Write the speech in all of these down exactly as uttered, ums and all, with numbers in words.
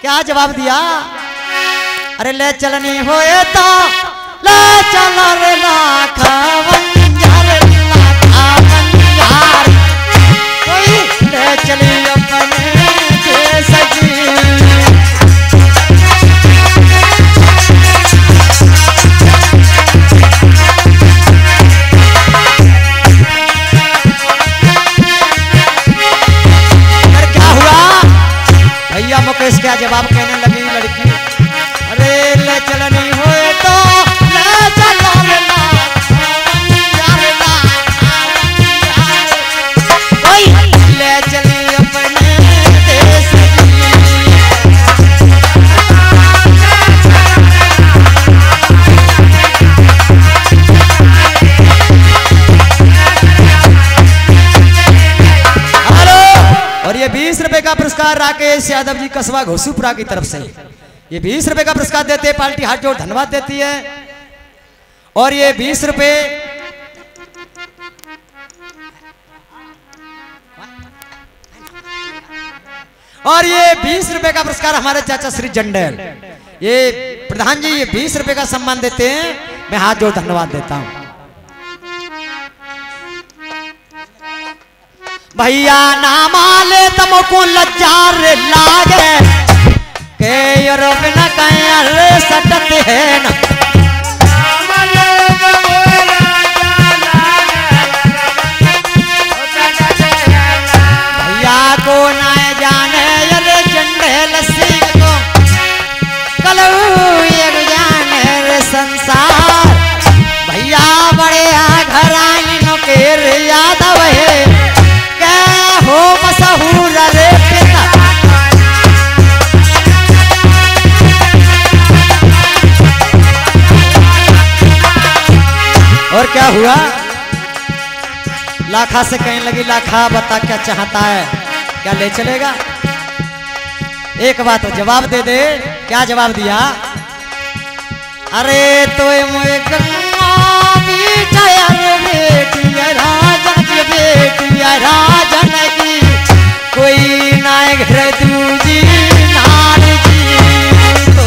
क्या जवाब दिया? अरे ले चलनी होए तो ले चलो रे लाखा बंजार लाखा बंजार कोई ले चली अपने जैसा जी। भैया मुकेश क्या जवाब कहने लगी लड़की? अरे ले चलनी होए तो ले चलो रे कोई ले चली अपने देश और ये बीस रुपए का पुरस्कार राकेश यादव जी कस्बा घोसूपुरा की तरफ से ये बीस रुपए का पुरस्कार देते हैं। पार्टी हाथ जोड़ धन्यवाद देती है। और ये बीस रुपए और ये बीस रुपए का पुरस्कार हमारे चाचा श्री जंडेल ये प्रधान जी ये बीस रुपए का सम्मान देते हैं। मैं हाथ जोड़ धन्यवाद देता हूं। भैया नामा ले तुमको लज्जार लागे के यूरोप न कहे सटते हैं न भैया को ना जाने ये जंडेल सिंह को कलू एक जाने रे संसार भैया बड़े घर आइनो के यादव है हो मशहूर रे पिता। और क्या हुआ? लाखा से कहने लगी लाखा बता क्या चाहता है, क्या ले चलेगा? एक बात तो जवाब दे दे। क्या जवाब दिया? अरे तो मुझे राजन की बेटी राजन की कोई नाय घर दूजी नार जी तो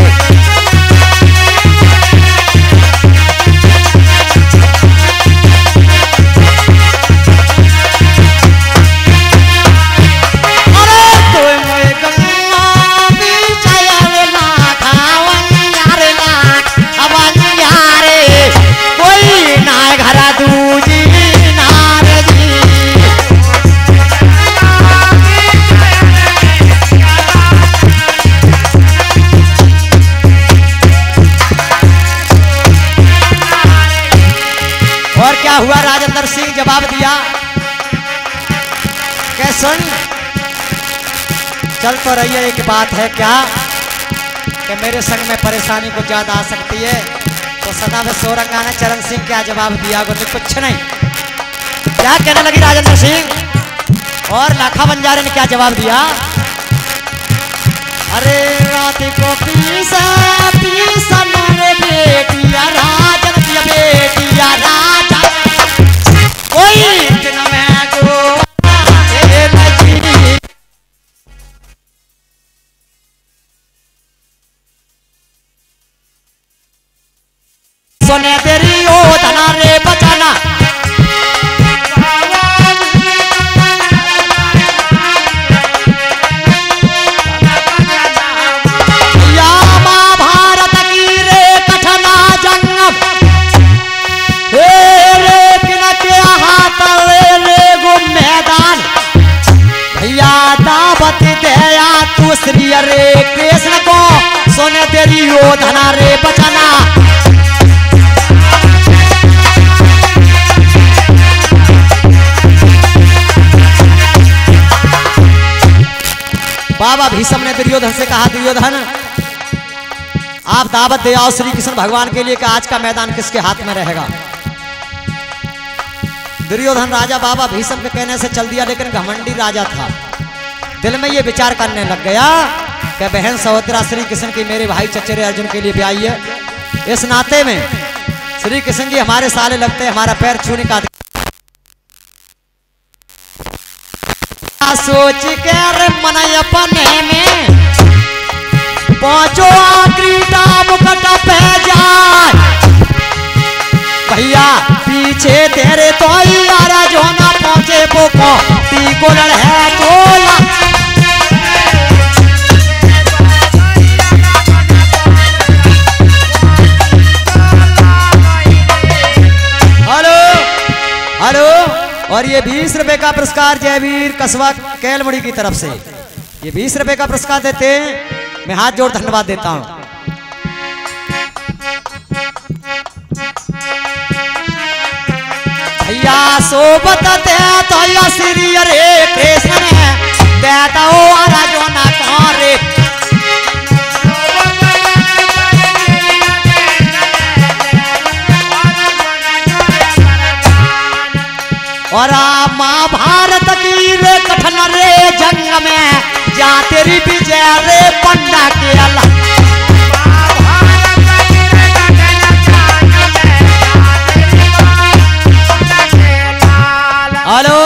अरे तो मैं गंगा बिचाया ना खावन यार ना अवन यारे कोई नाय घर दूजी हुआ? राजेंद्र सिंह जवाब दिया क्या? सुन चल तो रही है। एक बात है क्या कि मेरे संग में परेशानी को ज्यादा आ सकती है तो सदा में सोरंगा ने चरण सिंह क्या जवाब दिया? बोले कुछ नहीं। क्या कहने लगी राजेंद्र सिंह? और लाखा बंजारे ने क्या जवाब दिया? अरे रात को पीसा पीसा रे बेटिया राजन की बेटिया राजा कोई दिन में को सोने तेरी ओ धना रे बचाना या महाभारत की रे कठना जंग मैदान भैया दावत दया तू श्री रे कृष्ण को सोने तेरी ओ धना रे बचाना बाबा भीष्म ने दुर्योधन से कहा दुर्योधन आप दावत दे आओ श्री कृष्ण भगवान के लिए कि आज का मैदान किसके हाथ में रहेगा। दुर्योधन राजा बाबा भीष्म के कहने से चल दिया लेकिन घमंडी राजा था। दिल में ये विचार करने लग गया कि बहन सहोदरा श्री कृष्ण की मेरे भाई चचेरे अर्जुन के लिए भी आई है। इस नाते में श्री कृष्ण जी हमारे साले लगते हैं, हमारा पैर छूने का सोच के मन अपने में को ती को लड़े तोला। Hello hello. और ये बीस रुपए का पुरस्कार जयवीर कस्बा कैलमुड़ी की तरफ से ये बीस रुपए का पुरस्कार देते हैं। मैं हाथ जोड़ धन्यवाद देता हूं। भैया सोबत दे तो या श्री रे कृष्ण देता हो राजो ना रे। और महाभारत की रे कठन रे जंग में जा तेरी विजय रे पंडा के अल्लाह। हेलो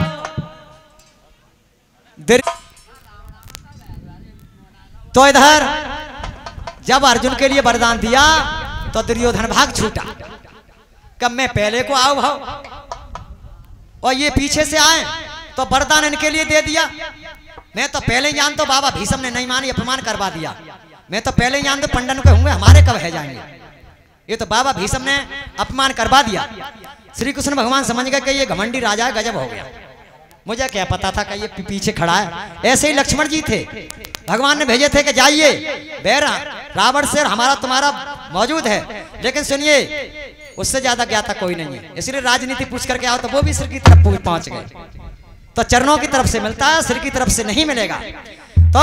तो इधर जब अर्जुन के लिए वरदान दिया तो दुर्योधन भाग छूटा। कब मैं पहले को आओ भाव और ये पीछे से आए तो वरदान इनके लिए दे दिया। मैं तो पहले जान तो बाबा भीष्म ने नहीं मानी अपमान करवा दिया। मैं तो पहले जान तो पंडन के होंगे हमारे कब है जाएंगे। ये तो बाबा भीष्म ने अपमान करवा दिया। श्री कृष्ण भगवान समझ गए कि ये घमंडी राजा गजब हो गया। मुझे क्या पता था कि ये पीछे खड़ा है। ऐसे ही लक्ष्मण जी थे भगवान ने भेजे थे कि जाइए बैरा रावण से हमारा तुम्हारा मौजूद है। लेकिन सुनिए उससे ज्यादा ज्ञाता कोई नहीं है इसलिए राजनीति पूछ करके आओ। तो वो भी सिर की तरफ पहुंच गए। तो चरणों की तरफ से मिलता है सिर की तरफ से नहीं मिलेगा। तो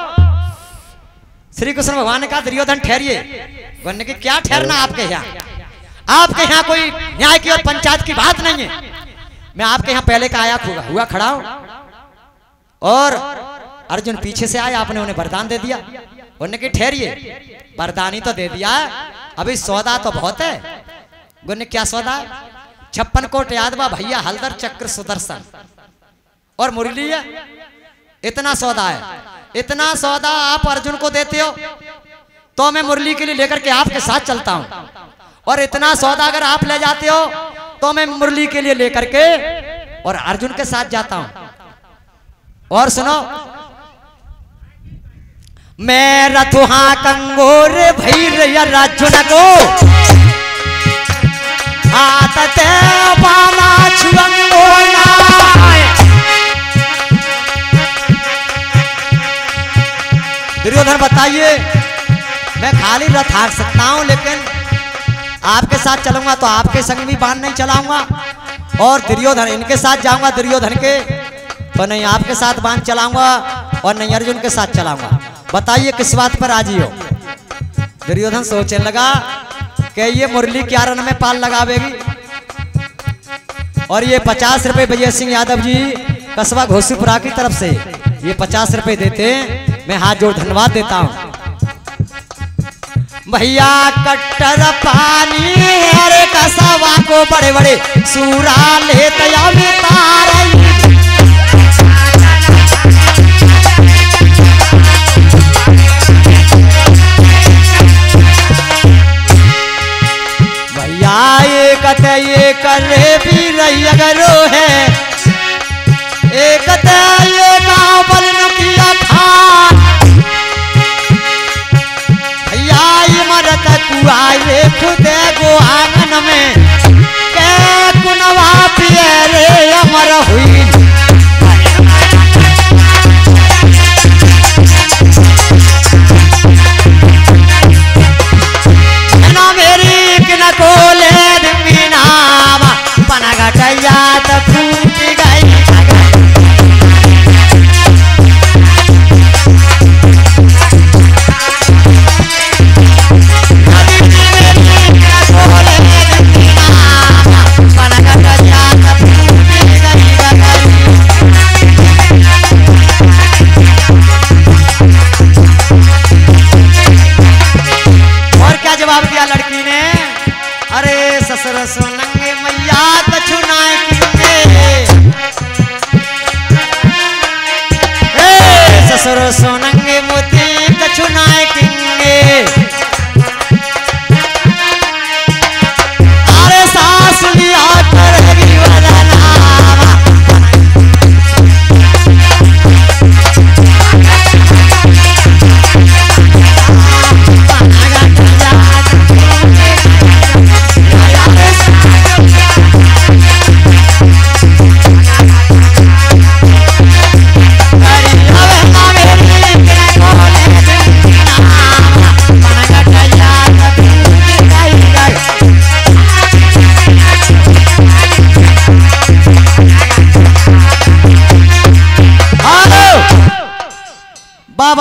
श्री कृष्ण भगवान ने कहा दुर्योधन ठहरिए। बोलने की क्या ठहरना आपके यहाँ। आपके यहाँ कोई न्याय की और पंचायत की बात नहीं है। मैं आपके यहाँ पहले का आया हुआ, हुआ खड़ा हूं और अर्जुन पीछे से आया। आपने उन्हें वरदान दे दिया। बोलने की ठहरिए वरदान ही तो दे दिया अभी सौदा तो बहुत है। बोलने क्या सौदा। छप्पन कोट यादवा भैया हलदर चक्र सुदर्शन और मुरली है। इतना सौदा है। इतना सौदा आप अर्जुन को देते हो तो मैं मुरली के लिए लेकर के आपके साथ चलता हूं। और इतना सौदा अगर आप ले जाते हो तो मैं मुरली के लिए लेकर के और अर्जुन के साथ जाता हूं। और सुनो मैं रथुहा कंगोर भैर अर्जुन को आतते बाला छुअंगोना। दुर्योधन बताइए मैं खाली रथ हाक सकता हूं लेकिन आपके साथ चलूंगा तो आपके संग भी बाण नहीं चलाऊंगा। और दुर्योधन इनके साथ जाऊंगा दुर्योधन के तो नहीं आपके साथ बाण चलाऊंगा और नहीं अर्जुन के साथ चलाऊंगा। बताइए किस बात पर राजी हो। दुर्योधन सोचने लगा कि ये मुरली क्या रन में पाल लगावेगी। और ये पचास रुपए विजय सिंह यादव जी कस्बा घोसीपुरा की तरफ से ये पचास रुपए देते हैं। मैं हाथ जोड़ धन्यवाद देता हूं। भैया कट्टर पानी अरे कसावा को बड़े बड़े सूरा ले भैया ये कत ये करे भी रही अगरो है एक ये गाँव बलन किया खान। भैया ये मरत कुआए खुदे गो आंगन में के कुनवा पिए रे अमर हुई। ना मेरी किन को ले दिनामा पना घटैया तो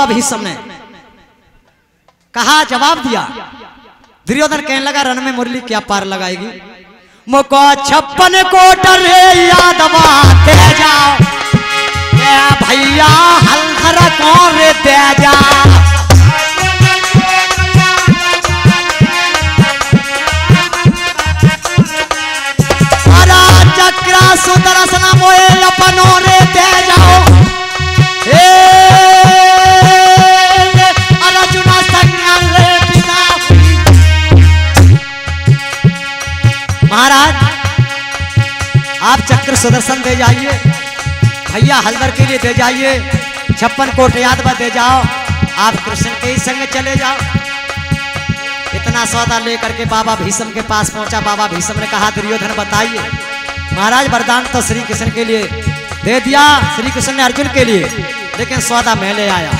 बाबा भीष्म ने कहा, जवाब दिया। दुर्योधन कहने लगा, रण में मुरली क्या पार लगाएगी? मुको छप्पन कोट रे यादवा दे जाओ, भैया हलधर कौन रे दे जा। चक्रा सुदर्शन मोए अपनो रे दे जाओ, हे अर्जुन संग रे पिता। महाराज आप चक्र सुदर्शन दे जाइए, भैया हलधर के लिए दे जाइए, छप्पन कोट यादवा दे जाओ, आप कृष्ण के ही संग चले जाओ। इतना सौदा लेकर के बाबा भीष्म के पास पहुंचा। बाबा भीष्म ने कहा, दुर्योधन बताइए। महाराज वरदान तो श्री कृष्ण के लिए दे दिया, श्री कृष्ण ने अर्जुन के लिए, लेकिन सौदा मैं ले आया।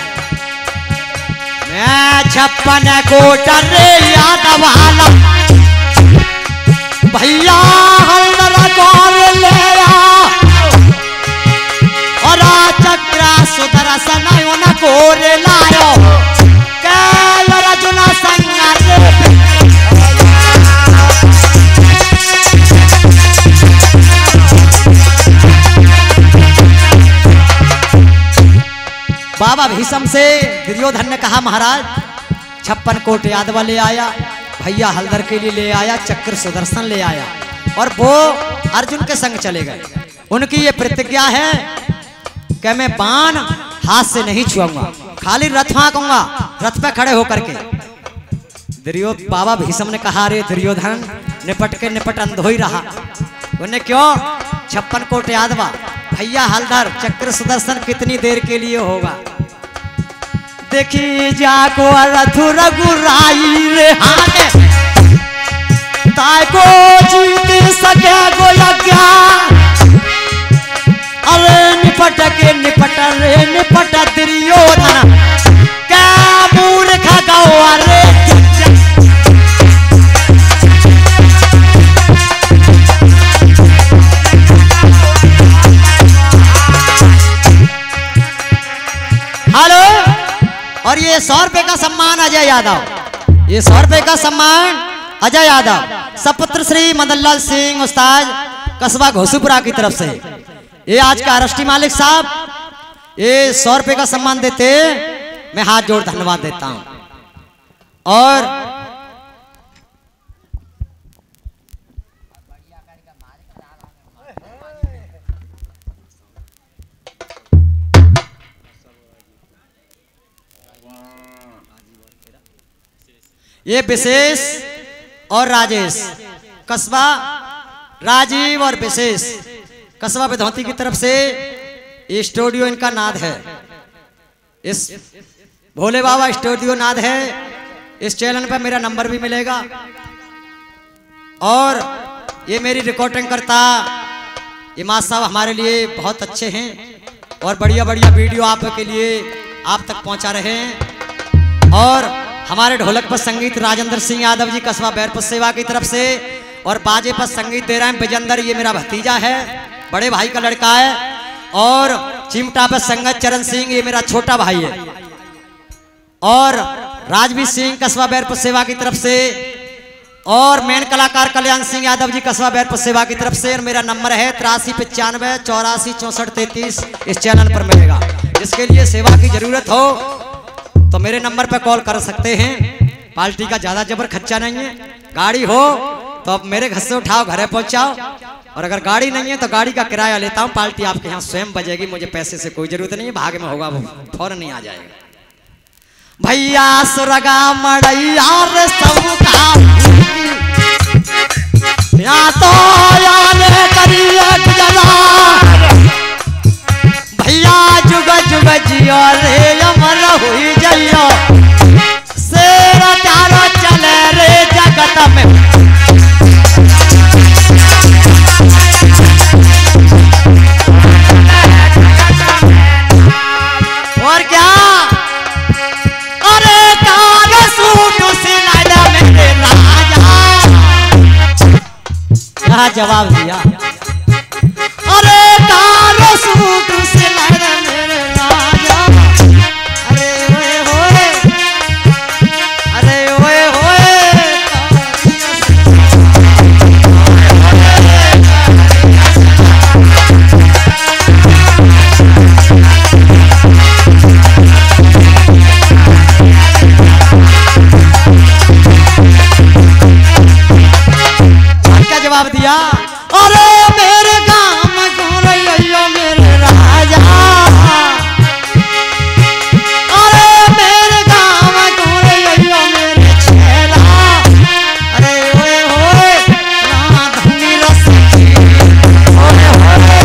मैं छप्पन कोट रे यादवा भैया हलधर कौन ले आ, और चक्रा सुदर्शन को रे लायो, कैल अर्जुन संग रे। बाबा भीष्म से दुर्योधन ने कहा, महाराज छप्पन कोट यादवा ले आया, भैया हलधर के लिए ले आया, चक्र सुदर्शन ले आया, और वो अर्जुन के संग चले गए। उनकी ये प्रतिज्ञा है कि मैं बाण हाथ से नहीं छुआऊंगा, खाली रथ हाँकूंगा, रथ पे खड़े होकर के। दुर्योधन बाबा भीष्म ने कहा, अरे दुर्योधन निपट के निपट अंधो ही रहा। उन्हें क्यों? छप्पन कोट यादवा, भैया हलधर, चक्र सुदर्शन कितनी देर के लिए होगा? देखी जाको रथु रघुराई रे हाने, ताय को जीत सके गो यज्ञा। अरे निपट के निपट रे निपट दुर्योधन, क्या मूर्ख गवा रे। हेलो, और ये सौ रुपए का सम्मान अजय यादव, ये सौ रुपए का सम्मान अजय यादव, सपुत्र श्री मदनलाल सिंह उस्ताद कस्बा घोसूपुरा की तरफ से। ये आज का अरेस्टी मालिक साहब ये सौ रुपए का सम्मान देते, मैं हाथ जोड़ धन्यवाद देता हूं। और ये विशेष और राजेश कस्बा, राजीव और विशेष कस्बा विधौती की तरफ से ये स्टूडियो इनका नाद है। इस भोले बाबा स्टूडियो नाद है। इस चैनल पर मेरा नंबर भी मिलेगा। और ये मेरी रिकॉर्डिंग करता इमाद साहब हमारे लिए बहुत अच्छे हैं और बढ़िया बढ़िया वीडियो आपके लिए आप तक पहुंचा रहे हैं। और हमारे ढोलक पर संगीत राजेंद्र सिंह यादव जी कस्बा बैरपुर सेवा की तरफ से, और बाजे पर संगीत दे रहे हैं विजेंद्र, ये मेरा भतीजा है, बड़े भाई का लड़का है। और चिमटा पर संगत चरण सिंह, ये मेरा छोटा भाई है। और राजवीर सिंह कस्बा बैरपुर सेवा की तरफ से, और मेन कलाकार कल्याण सिंह यादव जी कस्बा बैरपुर सेवा की तरफ से। और मेरा नंबर है तिरासी पचानवे चौरासी चौसठ तैतीस, इस चैनल पर मिलेगा। जिसके लिए सेवा की जरूरत हो तो मेरे नंबर पर कॉल कर सकते हैं। पार्टी का ज्यादा जबर खर्चा नहीं है। गाड़ी हो तो अब मेरे घर से उठाओ, घरे पहुंचाओ, और अगर गाड़ी नहीं है तो गाड़ी का किराया लेता हूं। पार्टी आपके यहाँ स्वयं बजेगी, मुझे पैसे से कोई जरूरत नहीं है। भाग में होगा वो फौरन नहीं आ जाएगा। भैया सुरगा मड़ैया रे सबका या तो याने करिए गुजरा, भैया जुग जुग जियो रे अमर हुई जइयो, शेर तारो चले रे जगत में। और क्या, अरे कारो सूट सिलाया मेरे राजा, क्या जवाब दिया। अरे कारो सूट सिलाया मेरे राजा, अरे जवाब दिया, अरे मेरे गाँव में कौन रहियो मेरे राजा, अरे मेरे गाँव में कौन रहियो मेरे छेला, अरे ओए होए राधनी रसकी, ओए होए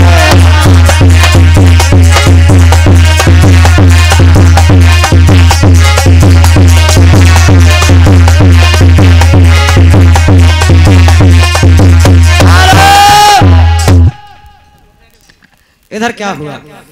इधर क्या हुआ?